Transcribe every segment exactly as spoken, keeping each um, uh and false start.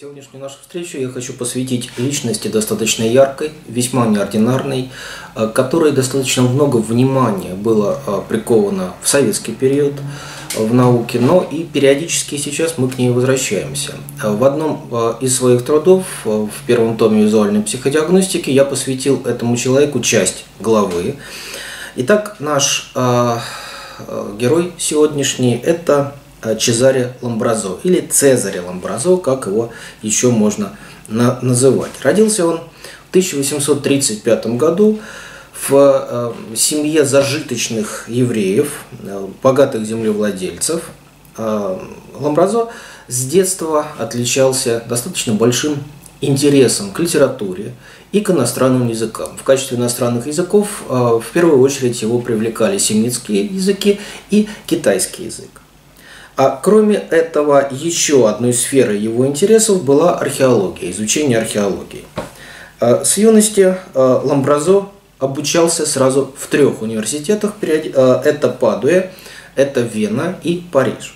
Сегодняшнюю нашу встречу я хочу посвятить личности достаточно яркой, весьма неординарной, которой достаточно много внимания было приковано в советский период в науке, но и периодически сейчас мы к ней возвращаемся. В одном из своих трудов, в первом томе визуальной психодиагностики, я посвятил этому человеку часть главы. Итак, наш э, герой сегодняшний – это Чезаре Ламбразо, или Цезаре Ламбразо, как его еще можно на называть. Родился он в тысяча восемьсот тридцать пятом году в э, семье зажиточных евреев, э, богатых землевладельцев. Э, Ламбразо с детства отличался достаточно большим интересом к литературе и к иностранным языкам. В качестве иностранных языков э, в первую очередь его привлекали семитские языки и китайский язык. А кроме этого, еще одной сферой его интересов была археология, изучение археологии. С юности Ламбразо обучался сразу в трех университетах. Это Падуя, это Вена и Париж.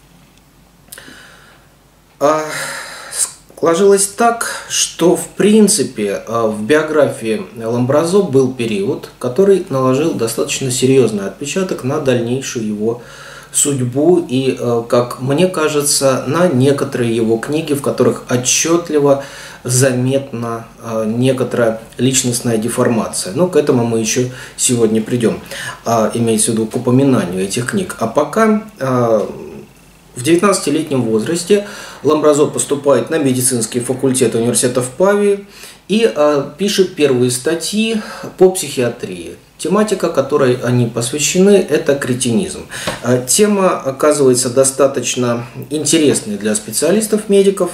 Сложилось так, что в принципе в биографии Ламбразо был период, который наложил достаточно серьезный отпечаток на дальнейшую его судьбу и, как мне кажется, на некоторые его книги, в которых отчетливо заметна некоторая личностная деформация. Но к этому мы еще сегодня придем, имеется в виду к упоминанию этих книг. А пока в девятнадцатилетнем возрасте Ламбразо поступает на медицинский факультет университета в Павии и пишет первые статьи по психиатрии. Тематика, которой они посвящены, это кретинизм. Тема оказывается достаточно интересной для специалистов-медиков.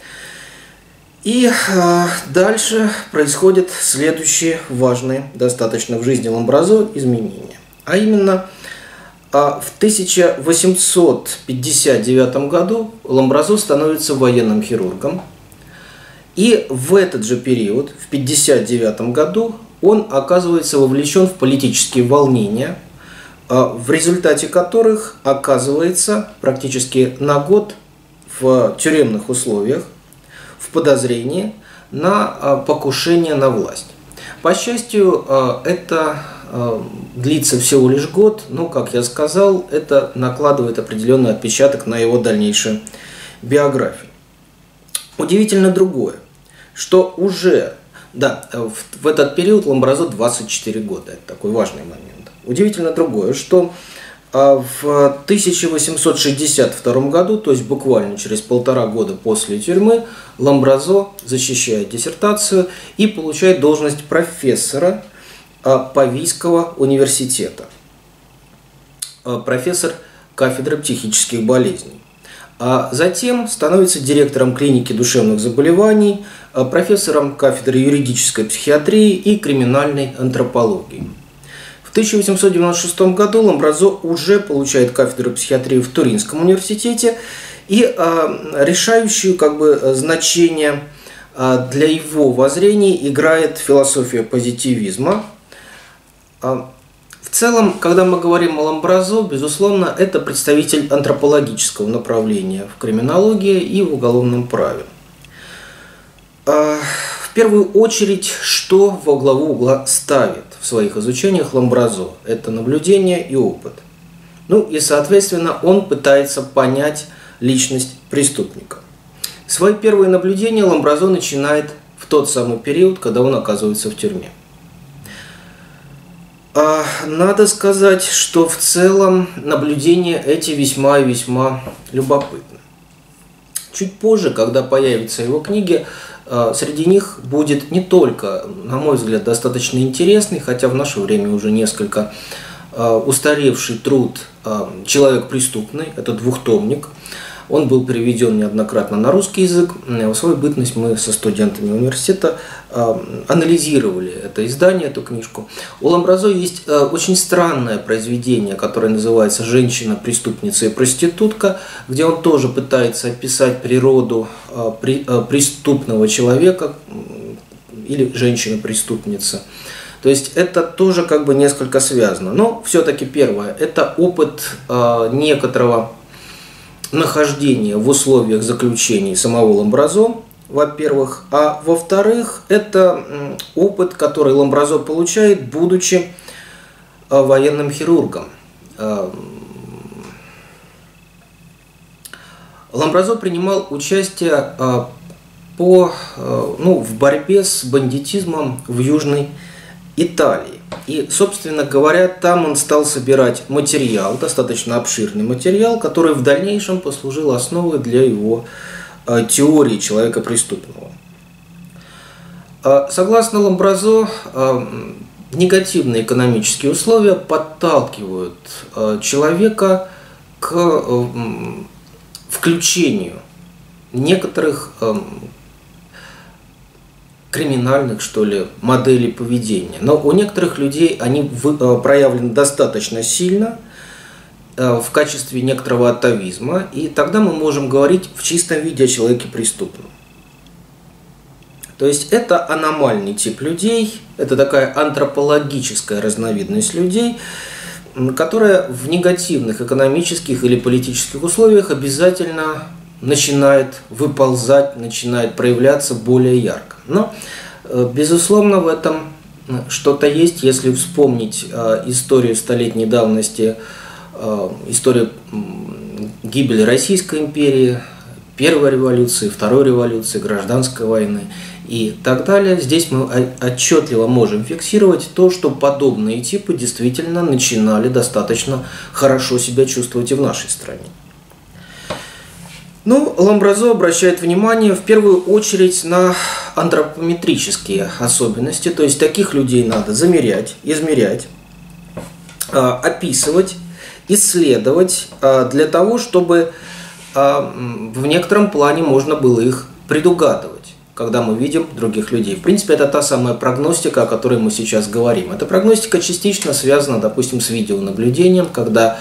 И дальше происходят следующие важные достаточно в жизни Ламбразо изменения. А именно, в тысяча восемьсот пятьдесят девятом году Ламбразо становится военным хирургом. И в этот же период, в пятьдесят девятом году, он оказывается вовлечен в политические волнения, в результате которых оказывается практически на год в тюремных условиях в подозрении на покушение на власть. По счастью, это длится всего лишь год, но, как я сказал, это накладывает определенный отпечаток на его дальнейшую биографию. Удивительно другое, что уже Да, в, в этот период Ламбразо двадцать четыре года. Это такой важный момент. Удивительно другое, что в тысяча восемьсот шестьдесят втором году, то есть буквально через полтора года после тюрьмы, Ламбразо защищает диссертацию и получает должность профессора Павийского университета. Профессор кафедры психических болезней. А затем становится директором клиники душевных заболеваний, профессором кафедры юридической психиатрии и криминальной антропологии. В тысяча восемьсот девяносто шестом году Ламбразо уже получает кафедру психиатрии в Туринском университете, и а, решающую как бы, значение а, для его воззрений играет философия позитивизма. А, В целом, когда мы говорим о Ламбразо, безусловно, это представитель антропологического направления в криминологии и в уголовном праве. В первую очередь, что во главу угла ставит в своих изучениях Ламбразо? Это наблюдение и опыт. Ну и, соответственно, он пытается понять личность преступника. Свои первые наблюдения Ламбразо начинает в тот самый период, когда он оказывается в тюрьме. Надо сказать, что в целом наблюдения эти весьма и весьма любопытны. Чуть позже, когда появятся его книги, среди них будет не только, на мой взгляд, достаточно интересный, хотя в наше время уже несколько устаревший труд «Человек преступный», это двухтомник. Он был переведен неоднократно на русский язык. В свою бытность мы со студентами университета анализировали это издание, эту книжку. У Ламбразо есть очень странное произведение, которое называется «Женщина, преступница и проститутка», где он тоже пытается описать природу преступного человека или женщины-преступницы. То есть это тоже как бы несколько связано. Но все-таки первое – это опыт некоторого нахождения в условиях заключений самого Ламбразо во-первых, а во-вторых, это опыт, который Ламбразо получает, будучи военным хирургом. Ламбразо принимал участие по, ну, в борьбе с бандитизмом в Южной Италии. И, собственно говоря, там он стал собирать материал, достаточно обширный материал, который в дальнейшем послужил основой для его теории человека преступного. Согласно Ламбразо, негативные экономические условия подталкивают человека к включению некоторых криминальных, что ли, моделей поведения. Но у некоторых людей они проявлены достаточно сильно в качестве некоторого атавизма, и тогда мы можем говорить в чистом виде о человеке преступном. То есть это аномальный тип людей, это такая антропологическая разновидность людей, которая в негативных экономических или политических условиях обязательно начинает выползать, начинает проявляться более ярко. Но, безусловно, в этом что-то есть, если вспомнить историю столетней давности, историю гибели Российской империи, Первой революции, Второй революции, Гражданской войны и так далее. Здесь мы отчетливо можем фиксировать то, что подобные типы действительно начинали достаточно хорошо себя чувствовать и в нашей стране. Ну, Ламбразо обращает внимание в первую очередь на антропометрические особенности, то есть таких людей надо замерять, измерять, описывать, исследовать для того, чтобы в некотором плане можно было их предугадывать, когда мы видим других людей. В принципе, это та самая прогностика, о которой мы сейчас говорим. Эта прогностика частично связана, допустим, с видеонаблюдением, когда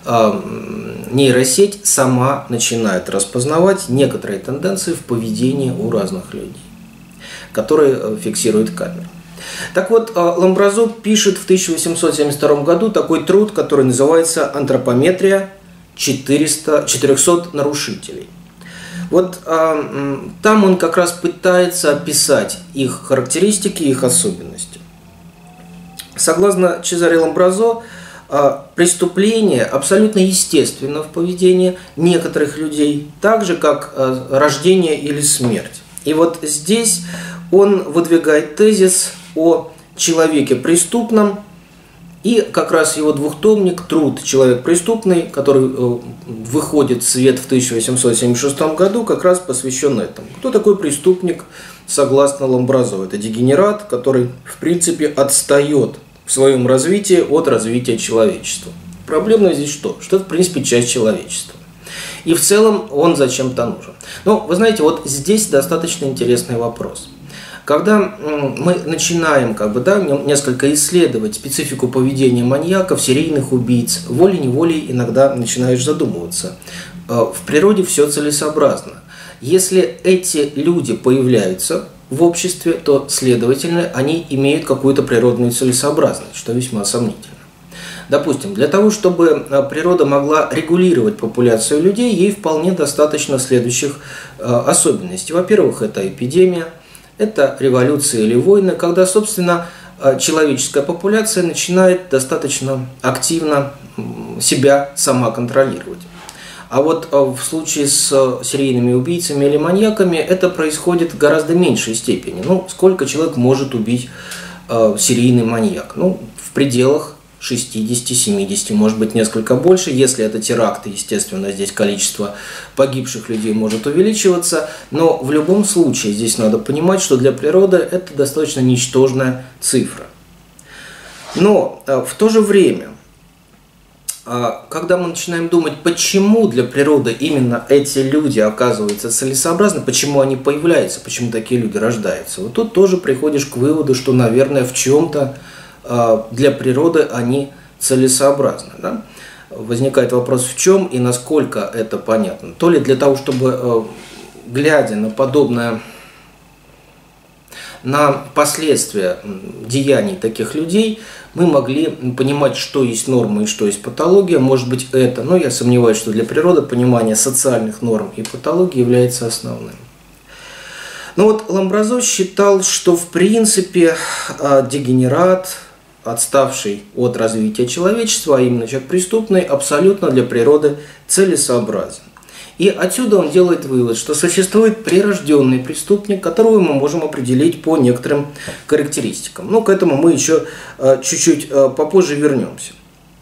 нейросеть сама начинает распознавать некоторые тенденции в поведении у разных людей, которые фиксирует камера. Так вот, Ламбразо пишет в тысяча восемьсот семьдесят втором году такой труд, который называется «Антропометрия четырехсот нарушителей». Вот а, там он как раз пытается описать их характеристики, их особенности. Согласно Чезаре Ламбразо, преступление абсолютно естественно в поведении некоторых людей, так же как рождение или смерть. И вот здесь он выдвигает тезис о человеке преступном, и как раз его двухтомник «Труд. Человек преступный», который выходит в свет в тысяча восемьсот семьдесят шестом году, как раз посвящен этому. Кто такой преступник, согласно Ламбразо? Это дегенерат, который, в принципе, отстает в своем развитии от развития человечества. Проблема здесь что? Что это, в принципе, часть человечества. И в целом он зачем-то нужен. Но, вы знаете, вот здесь достаточно интересный вопрос. Когда мы начинаем как бы, да, несколько исследовать специфику поведения маньяков, серийных убийц, волей-неволей иногда начинаешь задумываться. В природе все целесообразно. Если эти люди появляются в обществе, то, следовательно, они имеют какую-то природную целесообразность, что весьма сомнительно. Допустим, для того, чтобы природа могла регулировать популяцию людей, ей вполне достаточно следующих особенностей. Во-первых, это эпидемия, это революция или войны, когда, собственно, человеческая популяция начинает достаточно активно себя сама контролировать. А вот в случае с серийными убийцами или маньяками это происходит в гораздо меньшей степени. Ну, сколько человек может убить э, серийный маньяк? Ну, в пределах шестидесяти-семидесяти, может быть, несколько больше. Если это теракты, естественно, здесь количество погибших людей может увеличиваться. Но в любом случае здесь надо понимать, что для природы это достаточно ничтожная цифра. Но э, в то же время, когда мы начинаем думать, почему для природы именно эти люди оказываются целесообразны, почему они появляются, почему такие люди рождаются, вот тут тоже приходишь к выводу, что, наверное, в чем-то для природы они целесообразны. Да? Возникает вопрос, в чем и насколько это понятно. То ли для того, чтобы, глядя на подобное, на последствия деяний таких людей, мы могли понимать, что есть нормы и что есть патология. Может быть, это, но я сомневаюсь, что для природы понимание социальных норм и патологии является основным. Но вот Ламбразо считал, что в принципе дегенерат, отставший от развития человечества, а именно человек преступный, абсолютно для природы целесообразен. И отсюда он делает вывод, что существует прирожденный преступник, которого мы можем определить по некоторым характеристикам. Но к этому мы еще чуть-чуть попозже вернемся.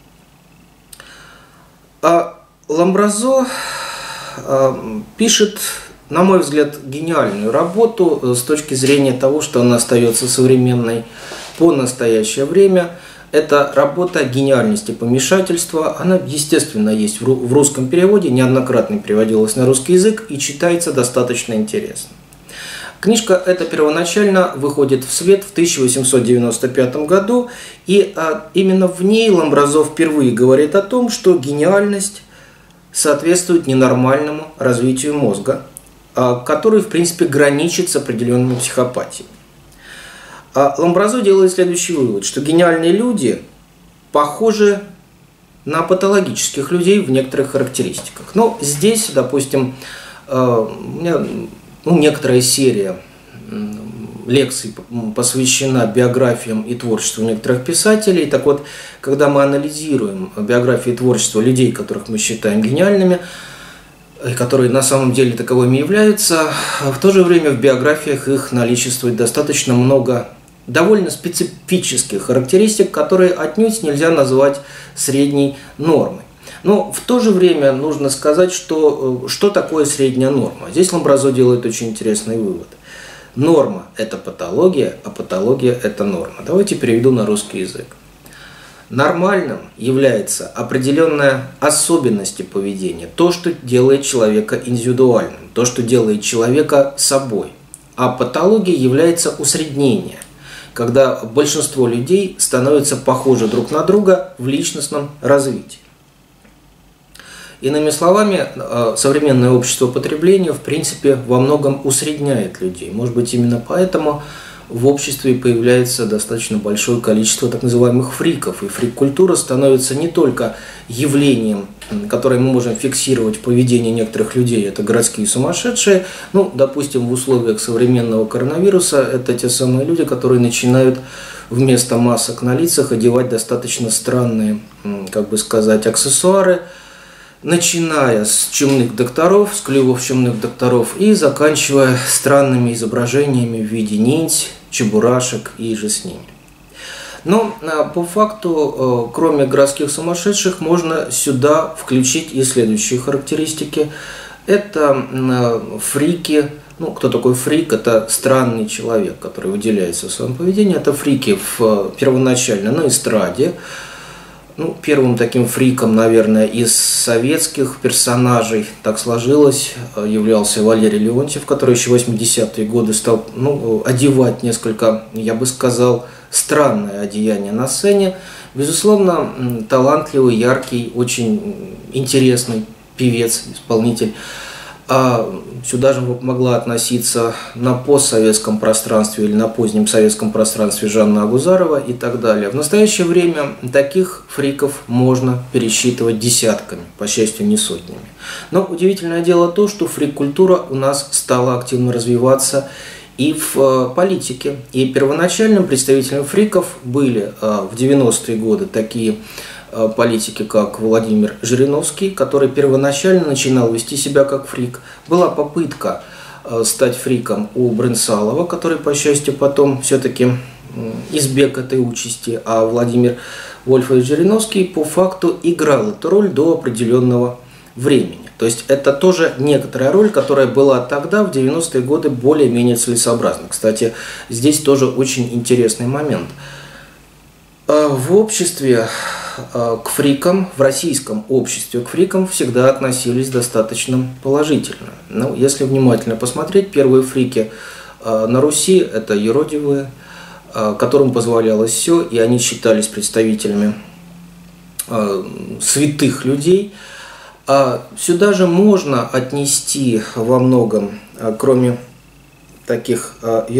А Ламбразо пишет, на мой взгляд, гениальную работу с точки зрения того, что она остается современной по настоящее время. Это работа гениальности помешательства. Она, естественно, есть в русском переводе, неоднократно переводилась на русский язык и читается достаточно интересно. Книжка эта первоначально выходит в свет в тысяча восемьсот девяносто пятом году, и именно в ней Ламбразо впервые говорит о том, что гениальность соответствует ненормальному развитию мозга, который, в принципе, граничит с определенной психопатией. Ламбразо делает следующий вывод, что гениальные люди похожи на патологических людей в некоторых характеристиках. Но здесь, допустим, у меня ну, некоторая серия лекций посвящена биографиям и творчеству некоторых писателей. Так вот, когда мы анализируем биографии и творчество людей, которых мы считаем гениальными, и которые на самом деле таковыми являются, в то же время в биографиях их наличествует достаточно много довольно специфических характеристик, которые отнюдь нельзя назвать средней нормой. Но в то же время нужно сказать, что, что такое средняя норма. Здесь Ламбразо делает очень интересный вывод. Норма – это патология, а патология – это норма. Давайте переведу на русский язык. Нормальным является определенная особенность поведения, то, что делает человека индивидуальным, то, что делает человека собой. А патология является усреднение, когда большинство людей становятся похожи друг на друга в личностном развитии. Иными словами, современное общество потребления, в принципе, во многом усредняет людей. Может быть, именно поэтому в обществе появляется достаточно большое количество так называемых фриков. И фрик-культура становится не только явлением, которое мы можем фиксировать в поведении некоторых людей, это городские сумасшедшие. Ну, допустим, в условиях современного коронавируса это те самые люди, которые начинают вместо масок на лицах одевать достаточно странные, как бы сказать, аксессуары, начиная с чумных докторов, с клювов чумных докторов и заканчивая странными изображениями в виде ниндзь, чебурашек и же с ними. Но по факту, кроме городских сумасшедших, можно сюда включить и следующие характеристики. Это фрики. Ну, кто такой фрик? Это странный человек, который выделяется в своем поведении. Это фрики в, первоначально на эстраде. Ну, первым таким фриком, наверное, из советских персонажей, так сложилось, являлся Валерий Леонтьев, который еще в восьмидесятые годы стал ну, одевать несколько, я бы сказал, странное одеяние на сцене. Безусловно, талантливый, яркий, очень интересный певец, исполнитель. А сюда же могла относиться на постсоветском пространстве или на позднем советском пространстве Жанна Агузарова и так далее. В настоящее время таких фриков можно пересчитывать десятками, по счастью, не сотнями. Но удивительное дело то, что фрик-культура у нас стала активно развиваться и в политике. И первоначальным представителем фриков были в девяностые годы такие политики, как Владимир Жириновский, который первоначально начинал вести себя как фрик. Была попытка стать фриком у Брынсалова, который, по счастью, потом все-таки избег этой участи, а Владимир Вольфович Жириновский по факту играл эту роль до определенного времени. То есть это тоже некоторая роль, которая была тогда, в девяностые годы, более-менее целесообразна. Кстати, здесь тоже очень интересный момент. В обществе к фрикам, в российском обществе к фрикам всегда относились достаточно положительно. Ну, если внимательно посмотреть, первые фрики на Руси – это юродивые, которым позволялось все, и они считались представителями святых людей. А сюда же можно отнести во многом, кроме таких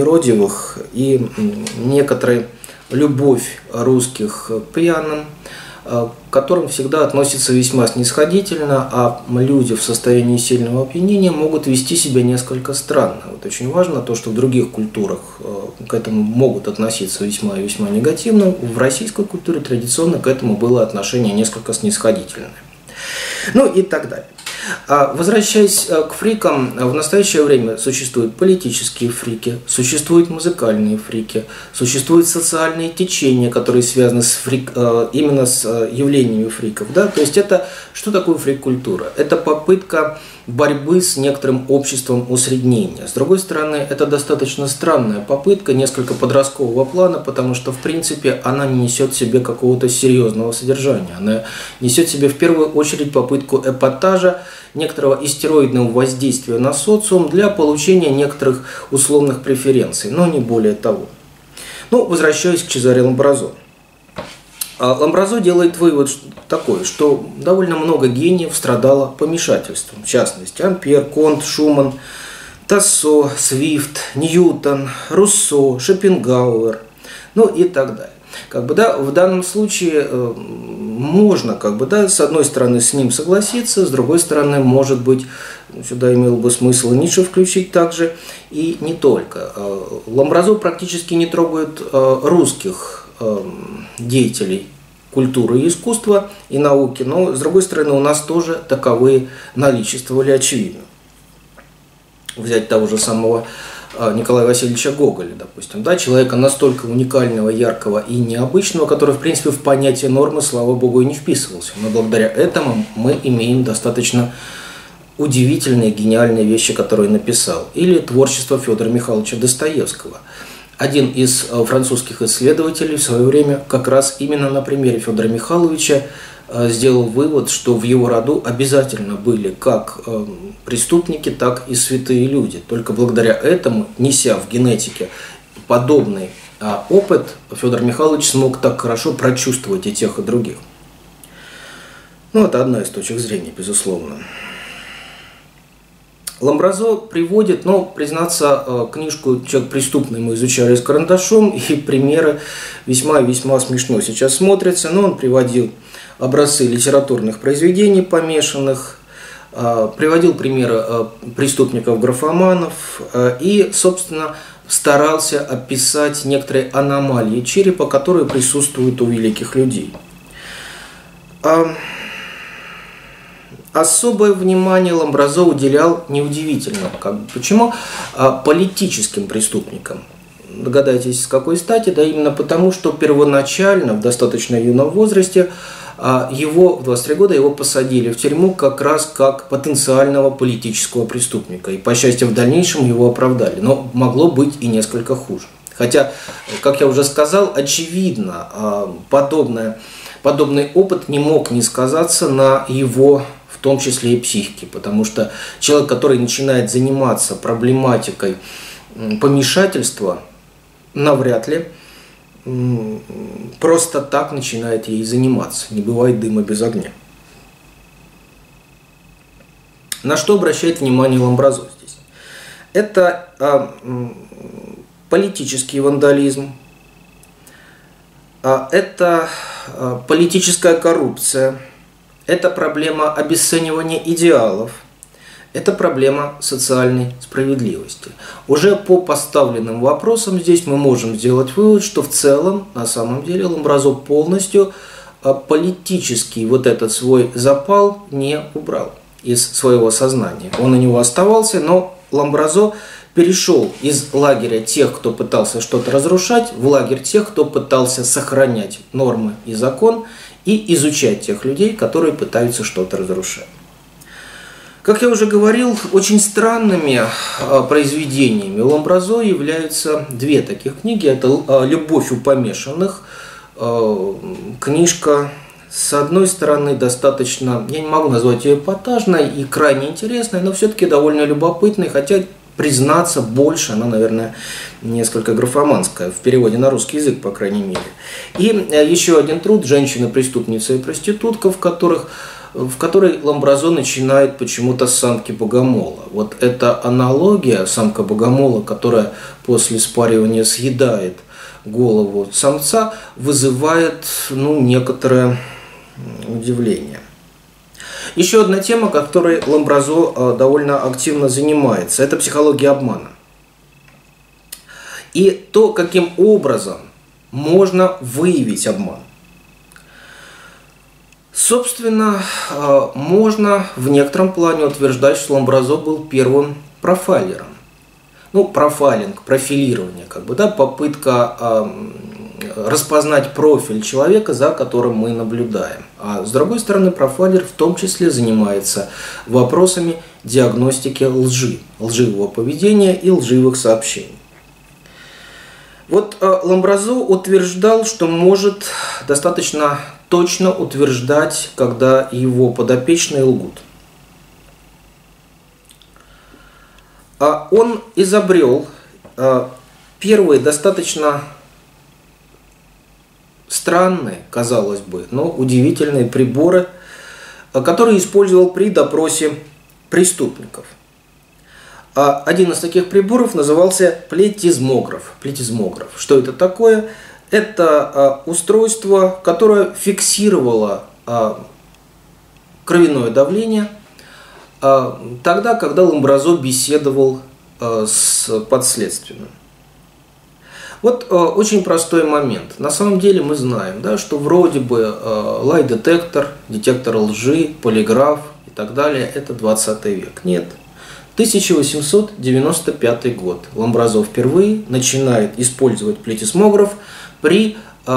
юродивых, и некоторые любовь русских к пьяным, к которым всегда относятся весьма снисходительно, а люди в состоянии сильного опьянения могут вести себя несколько странно. Вот очень важно то, что в других культурах к этому могут относиться весьма и весьма негативно. В российской культуре традиционно к этому было отношение несколько снисходительное. Ну и так далее. Возвращаясь к фрикам, в настоящее время существуют политические фрики, существуют музыкальные фрики, существуют социальные течения, которые связаны с фрик, именно с явлениями фриков. Да? То есть это что такое фрик-культура? Это попытка борьбы с некоторым обществом усреднения. С другой стороны, это достаточно странная попытка, несколько подросткового плана, потому что, в принципе, она не несет в себе какого-то серьезного содержания. Она несет в себе в первую очередь попытку эпатажа, некоторого истероидного воздействия на социум для получения некоторых условных преференций, но не более того. Ну, возвращаясь к Чезаре Ламбразо. Ламбразо делает вывод такой, что довольно много гениев страдало помешательством. В частности, Ампер, Конт, Шуман, Тассо, Свифт, Ньютон, Руссо, Шопенгауэр, ну и так далее. Как бы, да, в данном случае э, можно, как бы, да, с одной стороны, с ним согласиться, с другой стороны, может быть, сюда имел бы смысл Ницше включить также, и не только. Ламбразо практически не трогает э, русских э, деятелей культуры и искусства и науки, но, с другой стороны, у нас тоже таковые наличествовали очевидно. Взять того же самого Николая Васильевича Гоголя, допустим, да, человека настолько уникального, яркого и необычного, который, в принципе, в понятие нормы, слава богу, и не вписывался. Но благодаря этому мы имеем достаточно удивительные, гениальные вещи, которые он написал. Или творчество Федора Михайловича Достоевского. Один из французских исследователей в свое время как раз именно на примере Федора Михайловича сделал вывод, что в его роду обязательно были как преступники, так и святые люди. Только благодаря этому, неся в генетике подобный опыт, Федор Михайлович смог так хорошо прочувствовать и тех, и других. Ну, это одна из точек зрения, безусловно. Ламбразо приводит, ну, признаться, книжку «Человек преступный» мы изучали с карандашом, и примеры весьма и весьма смешно сейчас смотрятся, но он приводил образцы литературных произведений помешанных, приводил примеры преступников-графоманов и, собственно, старался описать некоторые аномалии черепа, которые присутствуют у великих людей. Особое внимание Ламбразо уделял, неудивительно, как бы, почему, политическим преступникам. Догадайтесь, с какой стати? Да именно потому, что первоначально, в достаточно юном возрасте, его, в двадцать три года его посадили в тюрьму как раз как потенциального политического преступника. И, по счастью, в дальнейшем его оправдали. Но могло быть и несколько хуже. Хотя, как я уже сказал, очевидно, подобное, подобный опыт не мог не сказаться на его, в том числе и психике. Потому что человек, который начинает заниматься проблематикой помешательства, навряд ли просто так начинает ей заниматься. Не бывает дыма без огня. На что обращает внимание Ламбразо здесь? Это а, политический вандализм, а, это а, политическая коррупция, это проблема обесценивания идеалов, это проблема социальной справедливости. Уже по поставленным вопросам здесь мы можем сделать вывод, что в целом, на самом деле, Ламбразо полностью политический вот этот свой запал не убрал из своего сознания. Он у него оставался, но Ламбразо перешел из лагеря тех, кто пытался что-то разрушать, в лагерь тех, кто пытался сохранять нормы и закон и изучать тех людей, которые пытаются что-то разрушать. Как я уже говорил, очень странными произведениями Ламбразо являются две таких книги. Это «Любовь у помешанных», книжка, с одной стороны, достаточно, я не могу назвать ее эпатажной и крайне интересной, но все-таки довольно любопытной, хотя, признаться, больше она, наверное, несколько графоманская, в переводе на русский язык, по крайней мере. И еще один труд «Женщина, преступница и проститутка», в которых в которой Ламбразо начинает почему-то с самки богомола. Вот эта аналогия самка богомола, которая после спаривания съедает голову самца, вызывает, ну, некоторое удивление. Еще одна тема, которой Ламбразо довольно активно занимается, это психология обмана. И то, каким образом можно выявить обман. Собственно, можно в некотором плане утверждать, что Ламбразо был первым профайлером. Ну, профайлинг, профилирование, как бы, да, попытка э, распознать профиль человека, за которым мы наблюдаем. А с другой стороны, профайлер в том числе занимается вопросами диагностики лжи, лживого поведения и лживых сообщений. Вот э, Ламбразо утверждал, что может достаточно точно утверждать, когда его подопечные лгут. Он изобрел первые достаточно странные, казалось бы, но удивительные приборы, которые использовал при допросе преступников. Один из таких приборов назывался плетизмограф. Плетизмограф. Что это такое? Это устройство, которое фиксировало кровяное давление тогда, когда Ламбразо беседовал с подследственным. Вот очень простой момент. На самом деле мы знаем, да, что вроде бы лай-детектор, детектор лжи, полиграф и так далее – это двадцатый век. Нет. тысяча восемьсот девяносто пятый год. Ламбразо впервые начинает использовать плетизмограф при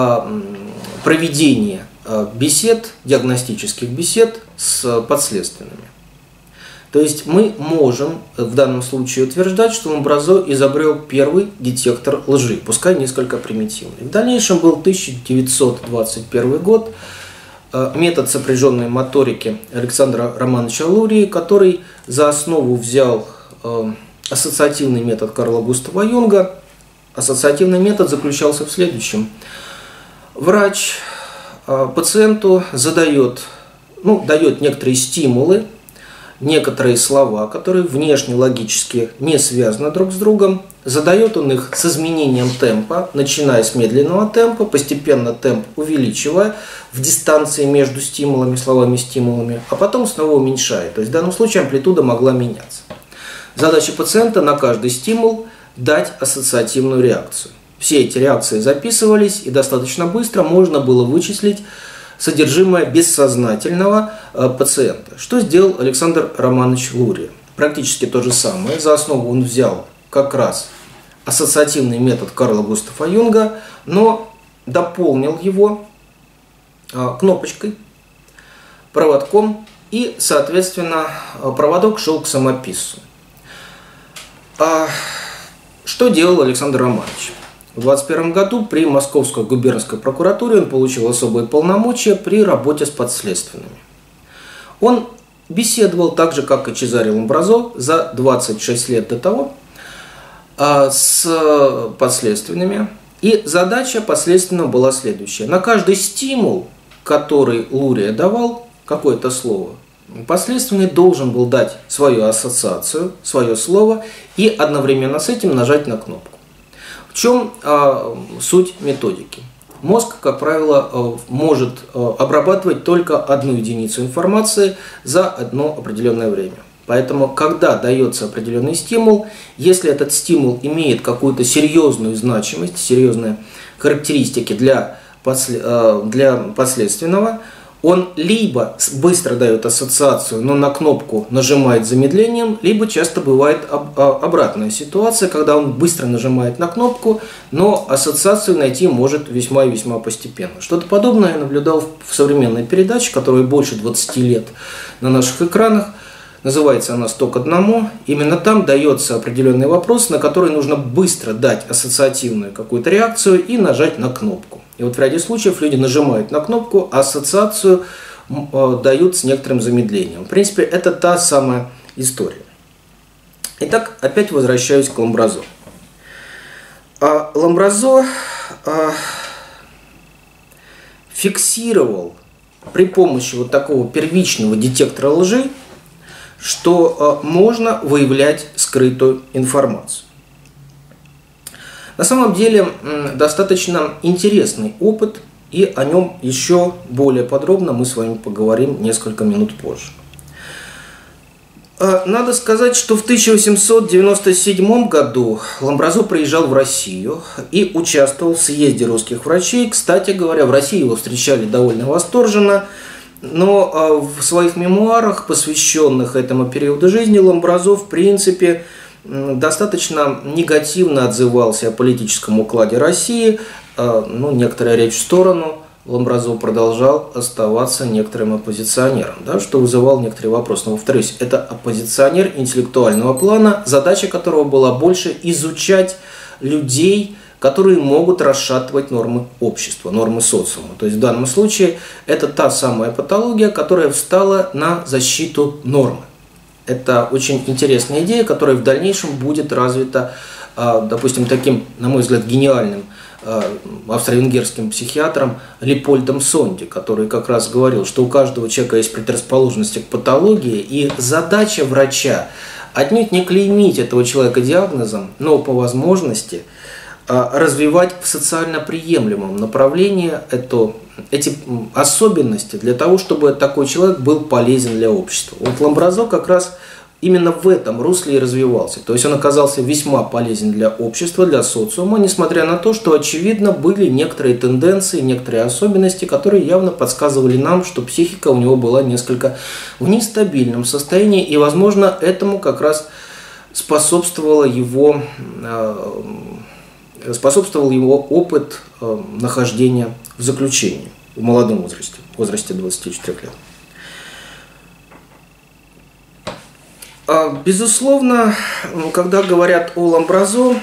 проведении бесед, диагностических бесед с подследственными. То есть мы можем в данном случае утверждать, что Ламбразо изобрел первый детектор лжи, пускай несколько примитивный. В дальнейшем был тысяча девятьсот двадцать первый год, метод сопряженной моторики Александра Романовича Лурии, который за основу взял ассоциативный метод Карла Густава Юнга. Ассоциативный метод заключался в следующем. Врач пациенту задает, ну, дает некоторые стимулы, некоторые слова, которые внешне логически не связаны друг с другом. Задает он их с изменением темпа, начиная с медленного темпа, постепенно темп увеличивая в дистанции между стимулами, словами, стимулами, а потом снова уменьшает. То есть в данном случае амплитуда могла меняться. Задача пациента на каждый стимул дать ассоциативную реакцию. Все эти реакции записывались, и достаточно быстро можно было вычислить содержимое бессознательного пациента. Что сделал Александр Романович Лурия? Практически то же самое. За основу он взял как раз ассоциативный метод Карла Густава Юнга, но дополнил его кнопочкой, проводком, и, соответственно, проводок шел к самописцу. Что делал Александр Романович? В двадцать первом году при Московской губернской прокуратуре он получил особые полномочия при работе с подследственными. Он беседовал так же, как и Чезаре Ламбразо, за двадцать шесть лет до того с подследственными. И задача подследственного была следующая. На каждый стимул, который Лурия давал, какое-то слово, подследственный должен был дать свою ассоциацию, свое слово и одновременно с этим нажать на кнопку. В чем э, суть методики? Мозг, как правило, э, может э, обрабатывать только одну единицу информации за одно определенное время. Поэтому, когда дается определенный стимул, если этот стимул имеет какую-то серьезную значимость, серьезные характеристики для, после, э, для подследственного, он либо быстро дает ассоциацию, но на кнопку нажимает замедлением, либо часто бывает об, обратная ситуация, когда он быстро нажимает на кнопку, но ассоциацию найти может весьма и весьма постепенно. Что-то подобное я наблюдал в современной передаче, которая больше двадцати лет на наших экранах. Называется она «сто к одному». Именно там дается определенный вопрос, на который нужно быстро дать ассоциативную какую-то реакцию и нажать на кнопку. И вот в ряде случаев люди нажимают на кнопку, а ассоциацию дают с некоторым замедлением. В принципе, это та самая история. Итак, опять возвращаюсь к Ламбразо. А Ламбразо а, фиксировал при помощи вот такого первичного детектора лжи, что а, можно выявлять скрытую информацию. На самом деле достаточно интересный опыт И о нем еще более подробно мы с вами поговорим несколько минут позже. Надо сказать, что в тысяча восемьсот девяносто седьмом году Ламбразо приезжал в Россию и участвовал в съезде русских врачей. Кстати говоря, в России его встречали довольно восторженно, но в своих мемуарах, посвященных этому периоду жизни, Ламбразо в принципе достаточно негативно отзывался о политическом укладе России. Ну, некоторая речь в сторону, Ламбразо продолжал оставаться некоторым оппозиционером, да, что вызывало некоторые вопросы. Но, повторюсь, это оппозиционер интеллектуального плана, задача которого была больше изучать людей, которые могут расшатывать нормы общества, нормы социума. То есть в данном случае это та самая патология, которая встала на защиту нормы. Это очень интересная идея, которая в дальнейшем будет развита, допустим, таким, на мой взгляд, гениальным австро-венгерским психиатром Лепольдом Сонди, который как раз говорил, что у каждого человека есть предрасположенности к патологии, и задача врача отнюдь не клеймить этого человека диагнозом, но по возможности развивать в социально приемлемом направлении эту, эти особенности для того, чтобы такой человек был полезен для общества. Вот Ламбразо как раз именно в этом русле и развивался. То есть он оказался весьма полезен для общества, для социума, несмотря на то, что, очевидно, были некоторые тенденции, некоторые особенности, которые явно подсказывали нам, что психика у него была несколько в нестабильном состоянии, и, возможно, этому как раз способствовало его, способствовал его опыт нахождения в заключении в молодом возрасте, в возрасте двадцати четырёх лет. Безусловно, когда говорят о Ламбразо,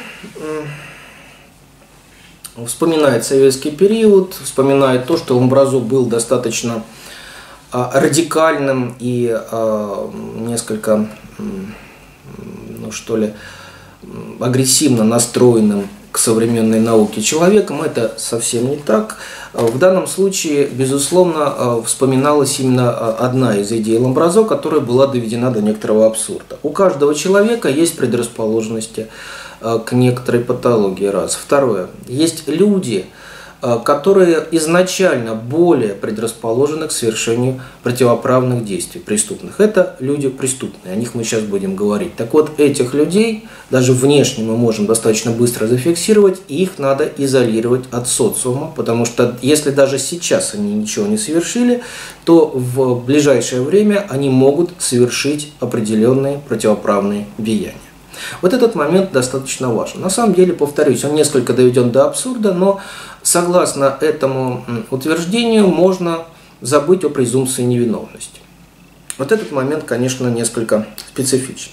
вспоминает советский период, вспоминает то, что Ламбразо был достаточно радикальным и несколько, ну что ли, агрессивно настроенным к современной науке человеком. Это совсем не так. В данном случае, безусловно, вспоминалась именно одна из идей Ламбразо, которая была доведена до некоторого абсурда. У каждого человека есть предрасположенности к некоторой патологии, раз. Второе. Есть люди, которые изначально более предрасположены к совершению противоправных действий преступных. Это люди преступные, о них мы сейчас будем говорить. Так вот, этих людей, даже внешне мы можем достаточно быстро зафиксировать, и их надо изолировать от социума, потому что если даже сейчас они ничего не совершили, то в ближайшее время они могут совершить определенные противоправные деяния. Вот этот момент достаточно важен. На самом деле, повторюсь, он несколько доведен до абсурда, но согласно этому утверждению можно забыть о презумпции невиновности. Вот этот момент, конечно, несколько специфичен.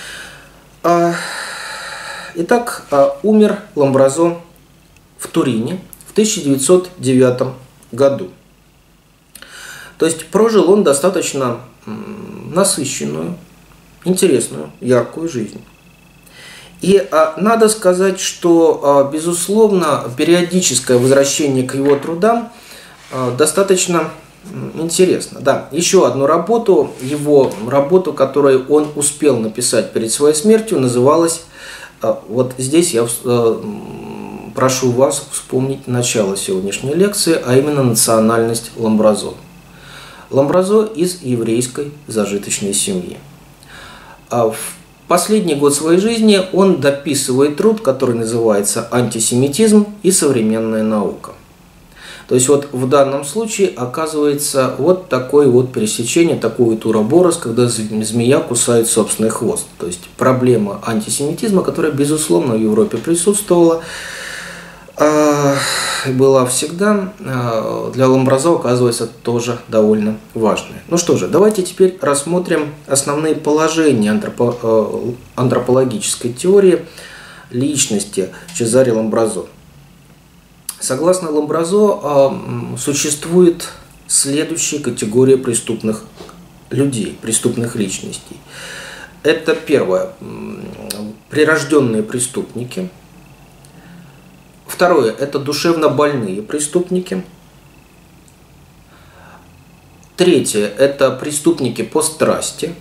Итак, умер Ламбразо в Турине в тысяча девятьсот девятом году. То есть прожил он достаточно насыщенную, интересную, яркую жизнь. И а, надо сказать, что, а, безусловно, периодическое возвращение к его трудам а, достаточно интересно. Да, еще одну работу, его работу, которую он успел написать перед своей смертью, называлась, а, вот здесь я а, прошу вас вспомнить начало сегодняшней лекции, а именно национальность Ламбразо. Ламбразо из еврейской зажиточной семьи. А в последний год своей жизни он дописывает труд, который называется «Антисемитизм и современная наука». То есть вот в данном случае оказывается вот такое вот пересечение, такой вот уроборос, когда змея кусает собственный хвост. То есть проблема антисемитизма, которая, безусловно, в Европе присутствовала, была всегда, для Ламбразо оказывается тоже довольно важной. Ну что же, давайте теперь рассмотрим основные положения антропо антропологической теории личности Чезаре Ламбразо. Согласно Ламбразо, существует следующая категория преступных людей, преступных личностей. Это первое – прирожденные преступники. Второе – это душевно больные преступники. Третье – это преступники по страсти.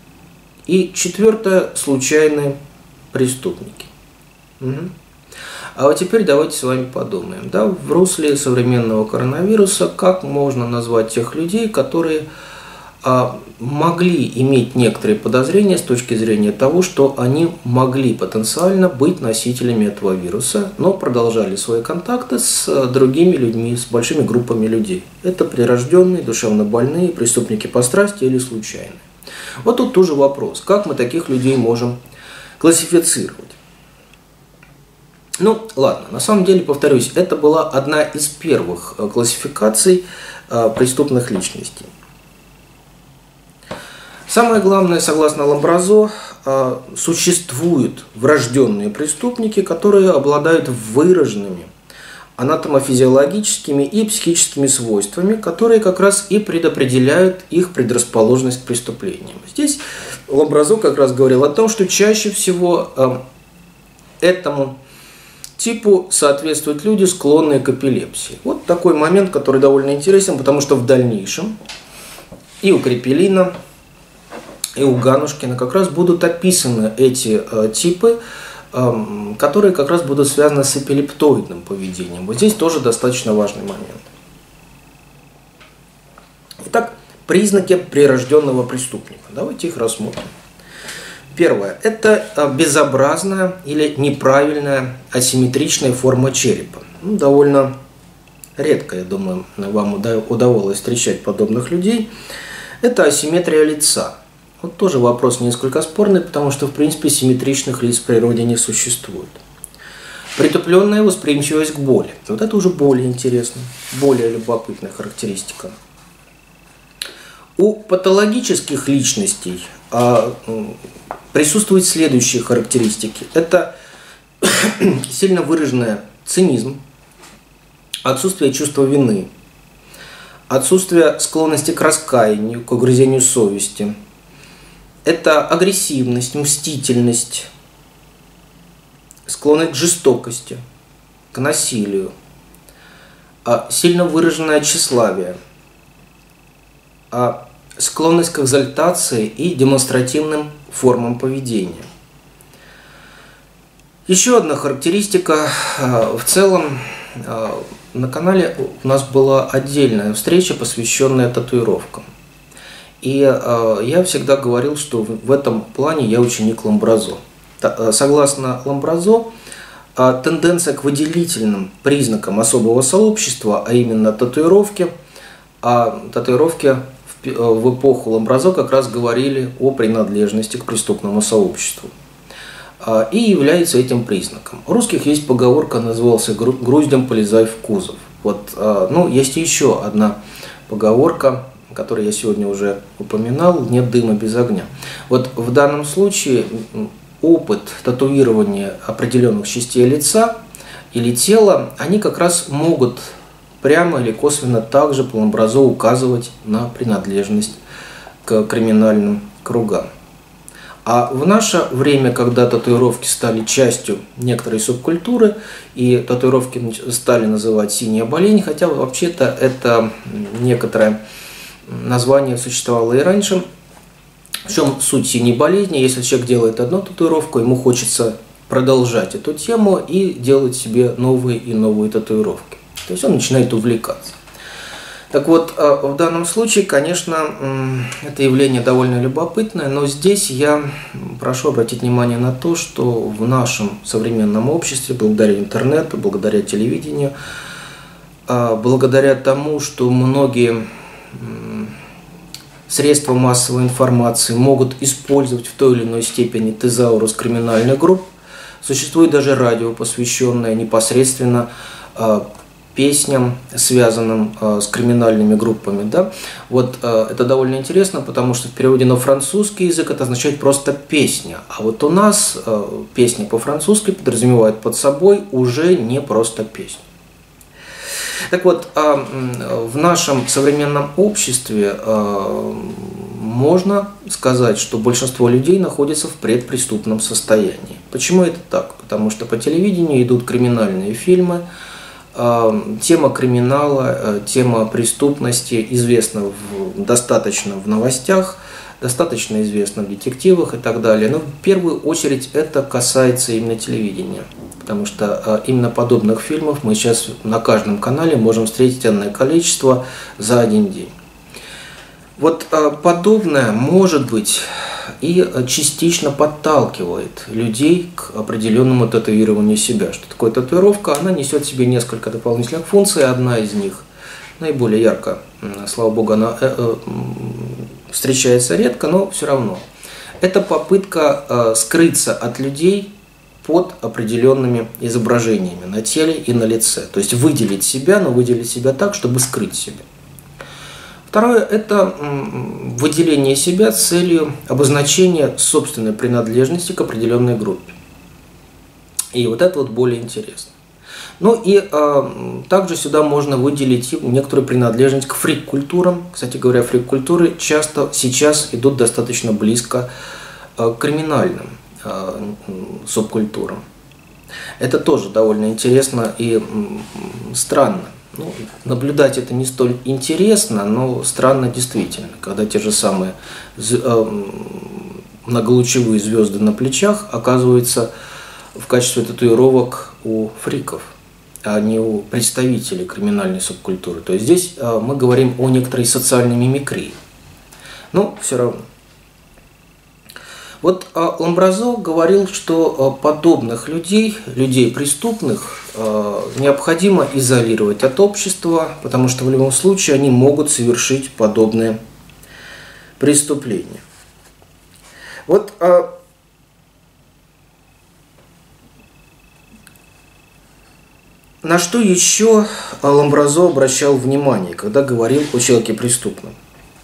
И четвертое – случайные преступники. Угу. А вот теперь давайте с вами подумаем, да, в русле современного коронавируса, как можно назвать тех людей, которые а, могли иметь некоторые подозрения с точки зрения того, что они могли потенциально быть носителями этого вируса, но продолжали свои контакты с другими людьми, с большими группами людей. Это прирожденные, душевно больные, преступники по страсти или случайные. Вот тут тоже вопрос, как мы таких людей можем классифицировать. Ну, ладно, на самом деле, повторюсь, это была одна из первых классификаций преступных личностей. Самое главное, согласно Ламбразо, существуют врожденные преступники, которые обладают выраженными анатомофизиологическими и психическими свойствами, которые как раз и предопределяют их предрасположенность к преступлениям. Здесь Ламбразо как раз говорил о том, что чаще всего этому типу соответствуют люди, склонные к эпилепсии. Вот такой момент, который довольно интересен, потому что в дальнейшем и у Крепелина, и у Ганушкина как раз будут описаны эти э, типы, э, которые как раз будут связаны с эпилептоидным поведением. Вот здесь тоже достаточно важный момент. Итак, признаки прирожденного преступника. Давайте их рассмотрим. Первое. Это безобразная или неправильная асимметричная форма черепа. Ну, довольно редко, я думаю, вам удавалось встречать подобных людей. Это асимметрия лица. Вот тоже вопрос несколько спорный, потому что, в принципе, симметричных лиц в природе не существует. Притупленная восприимчивость к боли. Вот это уже более интересно, более любопытная характеристика. У патологических личностей а, присутствуют следующие характеристики. Это сильно выраженный цинизм, отсутствие чувства вины, отсутствие склонности к раскаянию, к угрызению совести. Это агрессивность, мстительность, склонность к жестокости, к насилию, сильно выраженное тщеславие, склонность к экзальтации и демонстративным формам поведения. Еще одна характеристика. В целом на канале у нас была отдельная встреча, посвященная татуировкам. И я всегда говорил, что в этом плане я ученик Ламбразо. Согласно Ламбразо, тенденция к выделительным признакам особого сообщества, а именно татуировки, а татуировки в эпоху Ламбразо как раз говорили о принадлежности к преступному сообществу. И является этим признаком. У русских есть поговорка, назывался «груздем полезай в кузов». Вот, ну, есть еще одна поговорка, который я сегодня уже упоминал, нет дыма без огня. Вот в данном случае опыт татуирования определенных частей лица или тела, они как раз могут прямо или косвенно также по Ламбразо указывать на принадлежность к криминальным кругам. А в наше время, когда татуировки стали частью некоторой субкультуры, и татуировки стали называть «синяя болезнь», хотя вообще-то это некоторое название существовало и раньше. В чем суть синей болезни? Если человек делает одну татуировку, ему хочется продолжать эту тему и делать себе новые и новые татуировки. То есть он начинает увлекаться. Так вот, в данном случае, конечно, это явление довольно любопытное, но здесь я прошу обратить внимание на то, что в нашем современном обществе, благодаря интернету, благодаря телевидению, благодаря тому, что многие средства массовой информации могут использовать в той или иной степени тезаурус криминальных групп. Существует даже радио, посвященное непосредственно э, песням, связанным э, с криминальными группами. Да? Вот э, это довольно интересно, потому что в переводе на французский язык это означает просто «песня». А вот у нас э, песня по-французски подразумевает под собой уже не просто песню. Так вот, в нашем современном обществе можно сказать, что большинство людей находится в предпреступном состоянии. Почему это так? Потому что по телевидению идут криминальные фильмы, Тема криминала, тема преступности известна в, достаточно в новостях, достаточно известна в детективах и так далее. Но в первую очередь это касается именно телевидения, потому что именно подобных фильмов мы сейчас на каждом канале можем встретить энное количество за один день. Вот подобное, может быть, и частично подталкивает людей к определенному татуированию себя. Что такое татуировка? Она несет в себе несколько дополнительных функций. Одна из них наиболее ярко, слава богу, она встречается редко, но все равно. Это попытка скрыться от людей под определенными изображениями на теле и на лице. То есть выделить себя, но выделить себя так, чтобы скрыть себя. Второе – это выделение себя с целью обозначения собственной принадлежности к определенной группе. И вот это вот более интересно. Ну и а, также сюда можно выделить некоторую принадлежность к фрик-культурам. Кстати говоря, фрик-культуры часто сейчас идут достаточно близко а, к криминальным а, субкультурам. Это тоже довольно интересно и м, странно. Ну, наблюдать это не столь интересно, но странно действительно, когда те же самые многолучевые звезды на плечах оказываются в качестве татуировок у фриков, а не у представителей криминальной субкультуры. То есть здесь мы говорим о некоторой социальной мимикрии. Но все равно. Вот Ламбразо говорил, что подобных людей, людей преступных, необходимо изолировать от общества, потому что в любом случае они могут совершить подобные преступления. Вот на что еще Ламбразо обращал внимание, когда говорил о человеке преступном?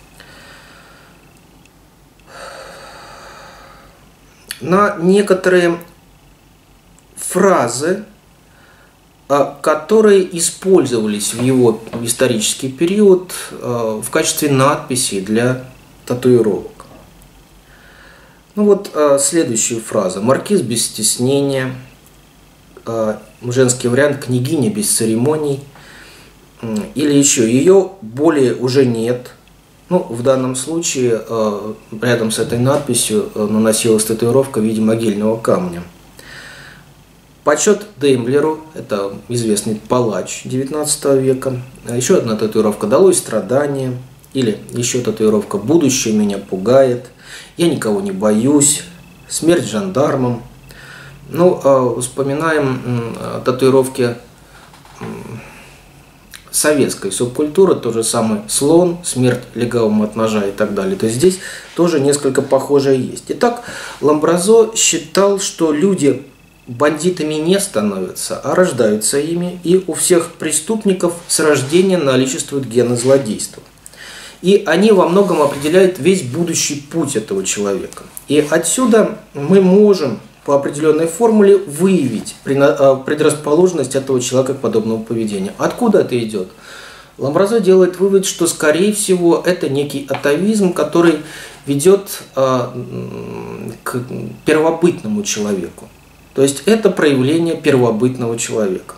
На некоторые фразы, которые использовались в его исторический период в качестве надписей для татуировок. Ну вот следующая фраза. «Маркиз без стеснения», женский вариант «Княгиня без церемоний», или еще «Ее более уже нет». Ну, в данном случае э, рядом с этой надписью э, наносилась татуировка в виде могильного камня. Почет Деймлеру, это известный палач девятнадцатого века. Еще одна татуировка «Долой страдания», или еще татуировка «Будущее меня пугает», «Я никого не боюсь», «Смерть жандармам». Ну, э, вспоминаем э, татуировки э, советской субкультуры, то же самое слон, смерть легавым от ножа и так далее. То есть здесь тоже несколько похожее есть. Итак, Ламбразо считал, что люди бандитами не становятся, а рождаются ими, и у всех преступников с рождения наличествуют гены злодейства. И они во многом определяют весь будущий путь этого человека. И отсюда мы можем по определенной формуле выявить предрасположенность этого человека к подобному поведению. Откуда это идет? Ламбразо делает вывод, что, скорее всего, это некий атовизм, который ведет к первобытному человеку. То есть это проявление первобытного человека.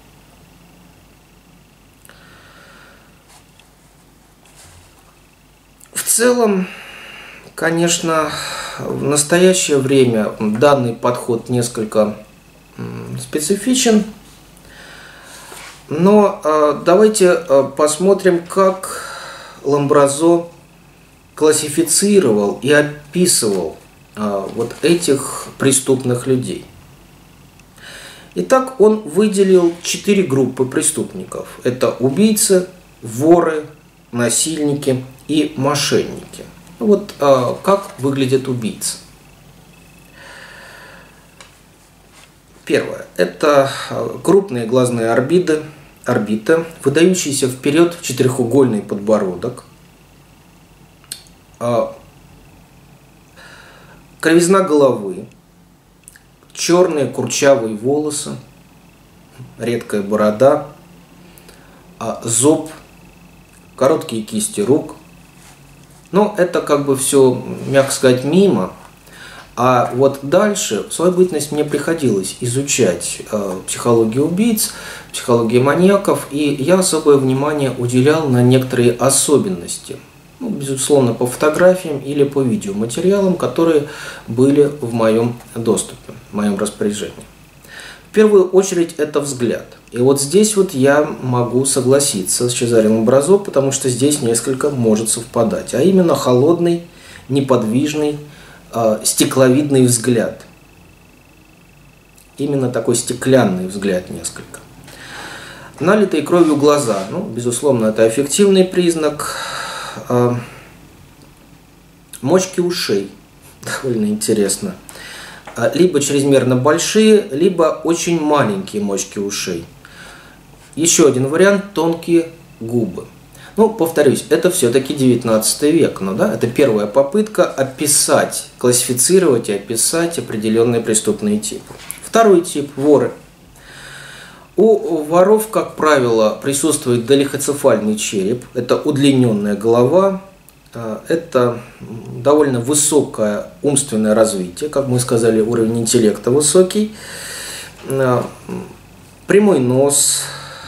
В целом, конечно, в настоящее время данный подход несколько специфичен, но давайте посмотрим, как Ламбразо классифицировал и описывал вот этих преступных людей. Итак, он выделил четыре группы преступников. Это убийцы, воры, насильники и мошенники. Вот а, как выглядят убийцы. Первое. Это крупные глазные орбиты, орбиты, выдающийся вперед четырехугольный подбородок, а, кривизна головы, черные курчавые волосы, редкая борода, а, зоб, короткие кисти рук. Но это как бы все, мягко сказать, мимо. А вот дальше, в свою бытность, мне приходилось изучать э, психологию убийц, психологию маньяков, и я особое внимание уделял на некоторые особенности. Ну, безусловно, по фотографиям или по видеоматериалам, которые были в моем доступе, в моем распоряжении. В первую очередь это взгляд. И вот здесь вот я могу согласиться с Чезаре Ламбразо, потому что здесь несколько может совпадать. А именно холодный, неподвижный, э, стекловидный взгляд. Именно такой стеклянный взгляд несколько. Налитые кровью глаза. Ну, безусловно, это эффективный признак. Э, мочки ушей. Довольно интересно. Либо чрезмерно большие, либо очень маленькие мочки ушей. Еще один вариант – тонкие губы. Ну, повторюсь, это все-таки девятнадцатый век, но да, это первая попытка описать, классифицировать и описать определенные преступные типы. Второй тип – воры. У воров, как правило, присутствует долихоцефальный череп, это удлиненная голова. Это довольно высокое умственное развитие, как мы сказали, уровень интеллекта высокий, прямой нос,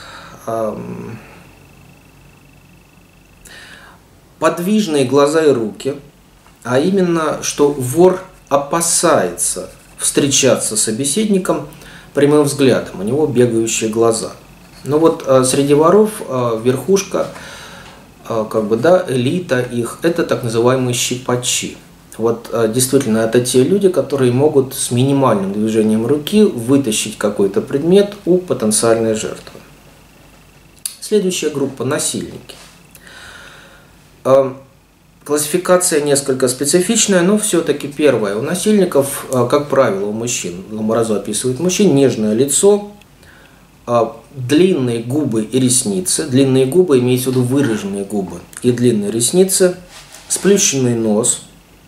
подвижные глаза и руки, а именно, что вор опасается встречаться с собеседником прямым взглядом, у него бегающие глаза. Но вот среди воров верхушка, как бы, да, элита их, это так называемые щипачи. Вот действительно, это те люди, которые могут с минимальным движением руки вытащить какой-то предмет у потенциальной жертвы. Следующая группа – насильники. Классификация несколько специфичная, но все-таки первая. У насильников, как правило, у мужчин, Ламбразо описывает мужчин, нежное лицо, длинные губы и ресницы. Длинные губы имеется в виду выраженные губы и длинные ресницы, сплющенный нос,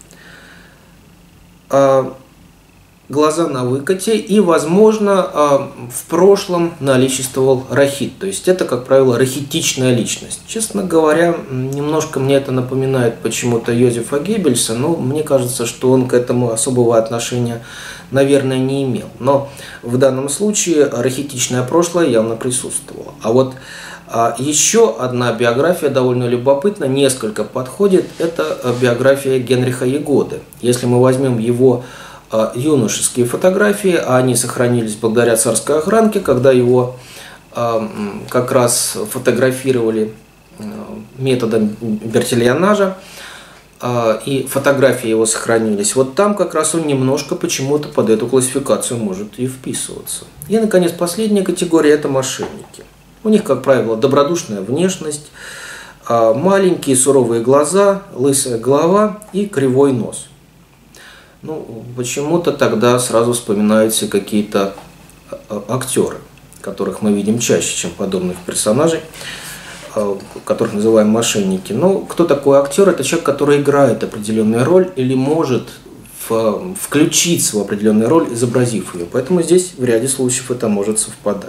глаза на выкате и, возможно, в прошлом наличествовал рахит. То есть это, как правило, рахитичная личность. Честно говоря, немножко мне это напоминает почему-то Йозефа Геббельса, но мне кажется, что он к этому особого отношения, наверное, не имел. Но в данном случае рахитичное прошлое явно присутствовало. А вот еще одна биография довольно любопытна, несколько подходит. Это биография Генриха Ягоды. Если мы возьмем его юношеские фотографии, а они сохранились благодаря царской охранке, когда его э, как раз фотографировали э, методом бертильонажа, э, и фотографии его сохранились. Вот там как раз он немножко почему-то под эту классификацию может и вписываться. И, наконец, последняя категория – это мошенники. У них, как правило, добродушная внешность, э, маленькие суровые глаза, лысая голова и кривой нос. Ну, почему-то тогда сразу вспоминаются какие-то актеры, которых мы видим чаще, чем подобных персонажей, которых называем мошенники. Но кто такой актер? Это человек, который играет определенную роль или может включиться в определенную роль, изобразив ее. Поэтому здесь в ряде случаев это может совпадать.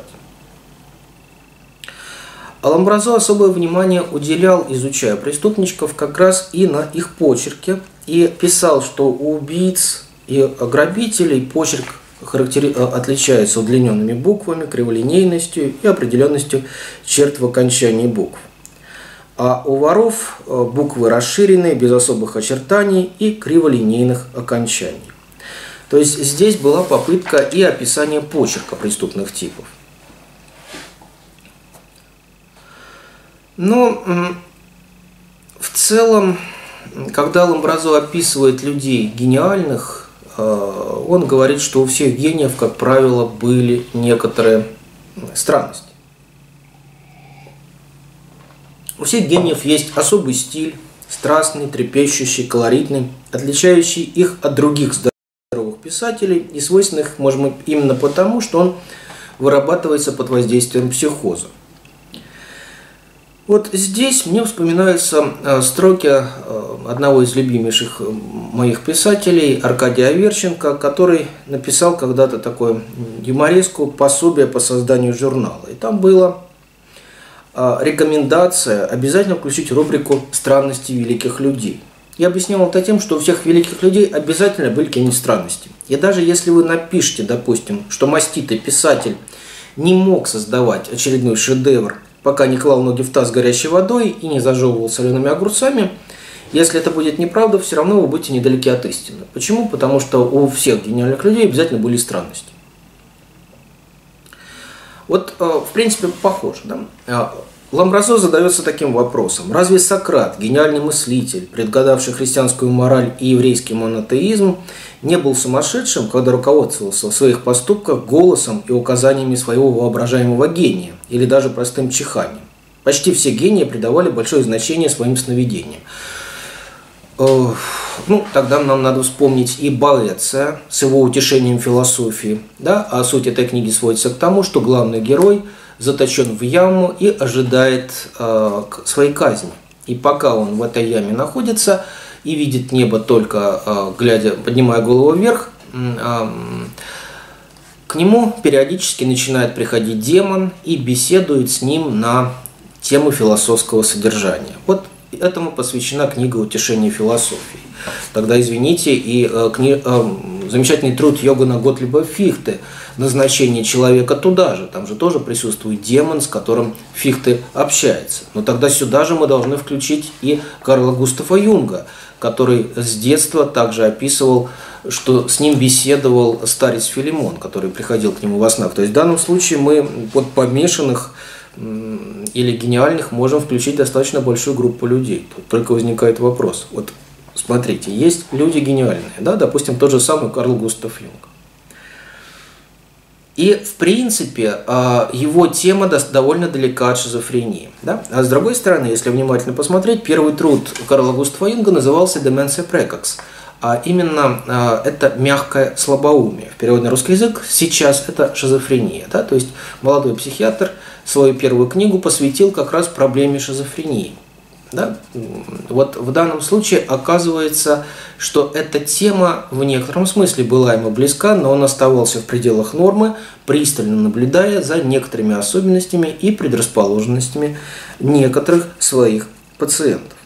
А Ламбразо особое внимание уделял, изучая преступников, как раз и на их почерке, и писал, что у убийц и грабителей почерк характери... отличается удлиненными буквами, криволинейностью и определенностью черт в окончании букв. А у воров буквы расширенные, без особых очертаний и криволинейных окончаний. То есть здесь была попытка и описания почерка преступных типов. Но в целом, когда Ламбразо описывает людей гениальных, он говорит, что у всех гениев, как правило, были некоторые странности. У всех гениев есть особый стиль, страстный, трепещущий, колоритный, отличающий их от других здоровых писателей и свойственных, может быть, именно потому, что он вырабатывается под воздействием психоза. Вот здесь мне вспоминаются строки одного из любимейших моих писателей, Аркадия Аверченко, который написал когда-то такое юмореску «Пособие по созданию журнала». И там была рекомендация обязательно включить рубрику «Странности великих людей». Я объяснял это тем, что у всех великих людей обязательно были какие-нибудь странности. И даже если вы напишете, допустим, что маститый писатель не мог создавать очередной шедевр, пока не клал ноги в таз с горячей водой и не зажевывал солеными огурцами, если это будет неправда, все равно вы будете недалеки от истины. Почему? Потому что у всех гениальных людей обязательно были странности. Вот, в принципе, похоже, да? Ламбразо задается таким вопросом. Разве Сократ, гениальный мыслитель, предугадавший христианскую мораль и еврейский монотеизм, не был сумасшедшим, когда руководствовался в своих поступках голосом и указаниями своего воображаемого гения, или даже простым чиханием? Почти все гении придавали большое значение своим сновидениям. Ну, тогда нам надо вспомнить и Боэция с его утешением философии. Да? А суть этой книги сводится к тому, что главный герой заточен в яму и ожидает э, своей казни. И пока он в этой яме находится и видит небо только э, глядя, поднимая голову вверх, э, к нему периодически начинает приходить демон и беседует с ним на тему философского содержания. Вот этому посвящена книга «Утешение философии». Тогда, извините, и э, кни... э, замечательный труд Йоганна Готлиба Фихте «Назначение человека» туда же. Там же тоже присутствует демон, с которым Фихте общается. Но тогда сюда же мы должны включить и Карла Густава Юнга, который с детства также описывал, что с ним беседовал старец Филимон, который приходил к нему во снах. То есть в данном случае мы под помешанных или гениальных можем включить достаточно большую группу людей. Тут только возникает вопрос. Вот смотрите, есть люди гениальные, да, допустим, тот же самый Карл Густав Юнг. И, в принципе, его тема довольно далека от шизофрении. Да? А с другой стороны, если внимательно посмотреть, первый труд Карла Густава Юнга назывался «Dementia Precox». А именно это мягкое слабоумие. В переводе на русский язык сейчас это шизофрения. Да? То есть молодой психиатр свою первую книгу посвятил как раз проблеме шизофрении. Да? Вот в данном случае оказывается, что эта тема в некотором смысле была ему близка, но он оставался в пределах нормы, пристально наблюдая за некоторыми особенностями и предрасположенностями некоторых своих пациентов.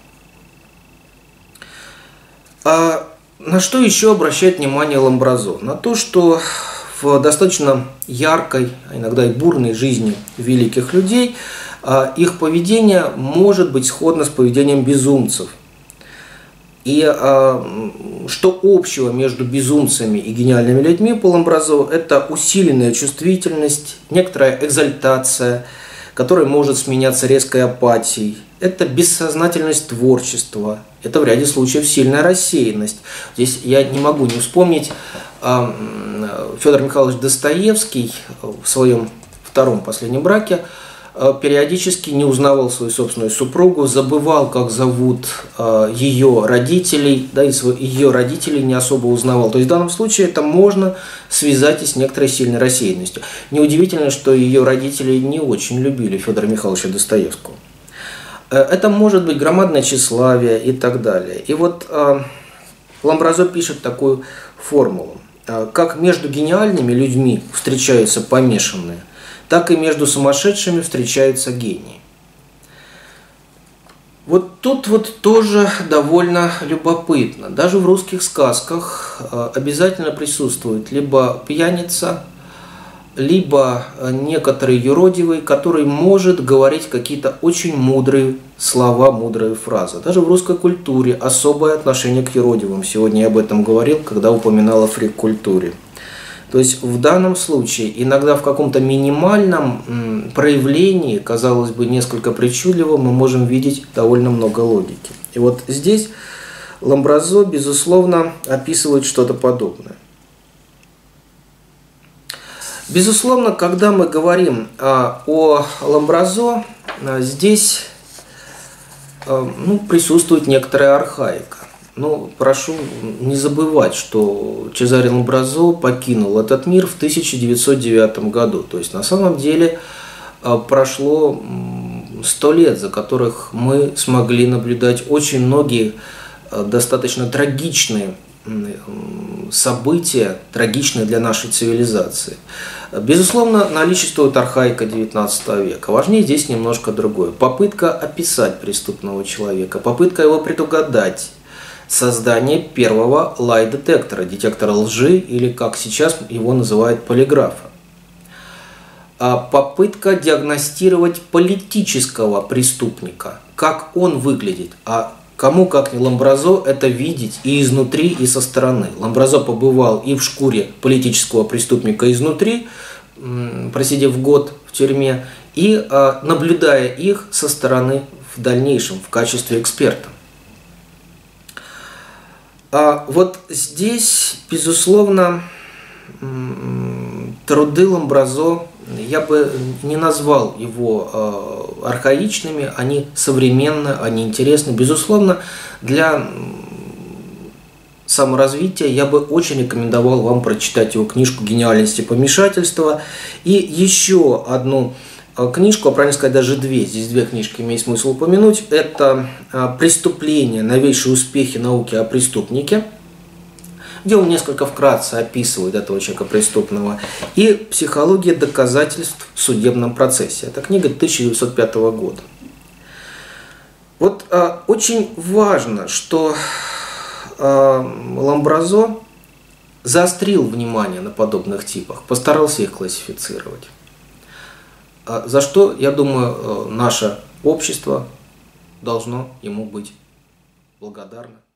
А на что еще обращает внимание Ламбразо? На то, что в достаточно яркой, а иногда и бурной жизни великих людей их поведение может быть сходно с поведением безумцев. И что общего между безумцами и гениальными людьми по Ламбразо – это усиленная чувствительность, некоторая экзальтация, которая может сменяться резкой апатией. Это бессознательность творчества, это в ряде случаев сильная рассеянность. Здесь я не могу не вспомнить Федор Михайлович Достоевский в своем втором последнем браке периодически не узнавал свою собственную супругу, забывал, как зовут ее родителей, да, и ее родителей не особо узнавал. То есть в данном случае это можно связать и с некоторой сильной рассеянностью. Неудивительно, что ее родители не очень любили Федора Михайловича Достоевского. Это может быть громадное тщеславие и так далее. И вот Ламбразо пишет такую формулу. Как между гениальными людьми встречаются помешанные, так и между сумасшедшими встречаются гении. Вот тут вот тоже довольно любопытно. Даже в русских сказках обязательно присутствует либо пьяница, либо некоторый юродивый, который может говорить какие-то очень мудрые слова, мудрые фразы. Даже в русской культуре особое отношение к юродивым. Сегодня я об этом говорил, когда упоминал о фрик-культуре. То есть в данном случае иногда в каком-то минимальном проявлении, казалось бы, несколько причудливо, мы можем видеть довольно много логики. И вот здесь Ламбразо, безусловно, описывает что-то подобное. Безусловно, когда мы говорим о Ламбразо, здесь ну, присутствует некоторая архаика. Но прошу не забывать, что Чезаре Ламбразо покинул этот мир в тысяча девятьсот девятом году. То есть на самом деле прошло сто лет, за которых мы смогли наблюдать очень многие достаточно трагичные события, трагичные для нашей цивилизации. Безусловно, наличествует архаика девятнадцатого века. Важнее здесь немножко другое. Попытка описать преступного человека, попытка его предугадать, создание первого лай-детектора, детектора лжи, или как сейчас его называют, полиграфа. Попытка диагностировать политического преступника, как он выглядит, а кому, как не Ламбразо, это видеть и изнутри, и со стороны. Ламбразо побывал и в шкуре политического преступника изнутри, просидев год в тюрьме, и наблюдая их со стороны в дальнейшем в качестве эксперта. А вот здесь, безусловно, труды Ламбразо, я бы не назвал его архаичными, они современны, они интересны. Безусловно, для саморазвития я бы очень рекомендовал вам прочитать его книжку «Гениальность и помешательство». И еще одну книжку, а правильно сказать, даже две, здесь две книжки имеет смысл упомянуть. Это «Преступление. Новейшие успехи науки о преступнике», где он несколько вкратце описывает этого человека преступного, и «Психология доказательств в судебном процессе». Это книга тысяча девятьсот пятого года. Вот а, очень важно, что а, Ламбразо заострил внимание на подобных типах, постарался их классифицировать. А, за что, я думаю, наше общество должно ему быть благодарно.